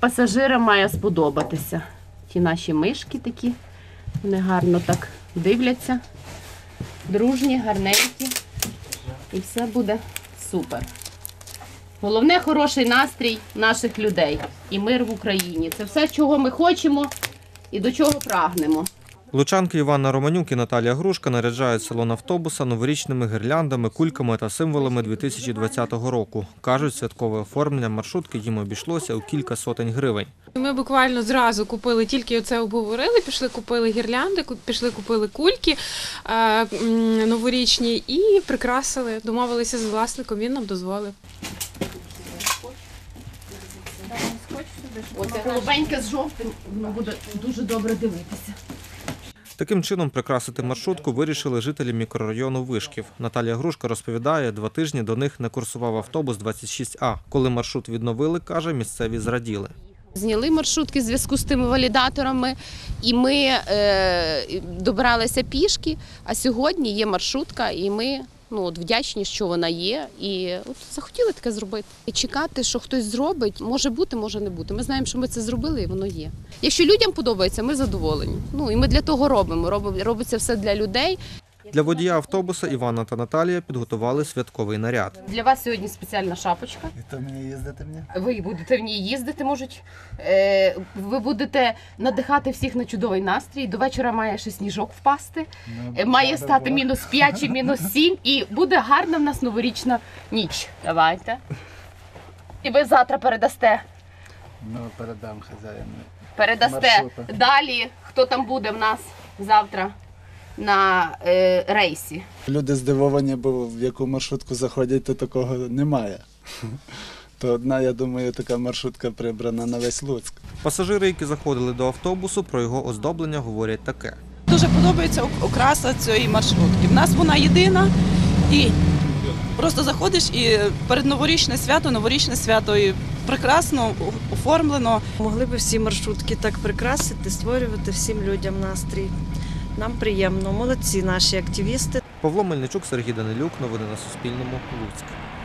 Пасажирам має сподобатися. Ті наші мишки такі, вони гарно так дивляться, дружні, гарненькі. І все буде супер. Головне – хороший настрій наших людей і мир в Україні. Це все, чого ми хочемо і до чого прагнемо. Лучанки Іванна Романюк і Наталія Грушка наряджають салон автобуса новорічними гірляндами, кульками та символами 2020 року. Кажуть, святкове оформлення маршрутки їм обійшлося у кілька сотень гривень. Ми буквально зразу купили, тільки оце обговорили, пішли купили гірлянди, пішли купили кульки новорічні і прикрасили. Домовилися з власником, він нам дозволив. Оце голубеньке з жовтим, воно буде дуже добре дивитися. Таким чином прикрасити маршрутку вирішили жителі мікрорайону Вишків. Наталія Грушка розповідає, 2 тижні до них не курсував автобус 26А. Коли маршрут відновили, каже, місцеві зраділи. Зняли маршрутки в зв'язку з тими валідаторами, і ми добиралися пішки, а сьогодні є маршрутка, і ми вдячні, що вона є, і захотіли таке зробити. І чекати, що хтось зробить, може бути, може не бути. Ми знаємо, що ми це зробили, і воно є. Якщо людям подобається, ми задоволені. І ми для того робимо. Робиться все для людей. Для водія автобуса Іванна та Наталія підготували святковий наряд. Для вас сьогодні спеціальна шапочка. І то мені їздити мені? Ви будете в ній їздити, можуть. Ви будете надихати всіх на чудовий настрій. До вечора має ще сніжок впасти. Має стати -5 чи -7. І буде гарна в нас новорічна ніч. Давайте. І ви завтра передасте. Передам хазяїну. Передасте. Маршрута. Далі, хто там буде в нас завтра на рейсі. Люди здивовані, бо в яку маршрутку заходять, то такого немає. То одна, я думаю, така маршрутка прибрана на весь Луцьк. Пасажири, які заходили до автобусу, про його оздоблення говорять таке. Дуже подобається окраса цієї маршрутки. В нас вона єдина і просто заходиш і перед новорічне свято і прекрасно оформлено. Могли б всі маршрутки так прикрасити, створювати всім людям настрій. Нам приємно. Молодці наші активісти. Павло Мельничук, Сергій Данилюк. Новини на Суспільному. Луцьк.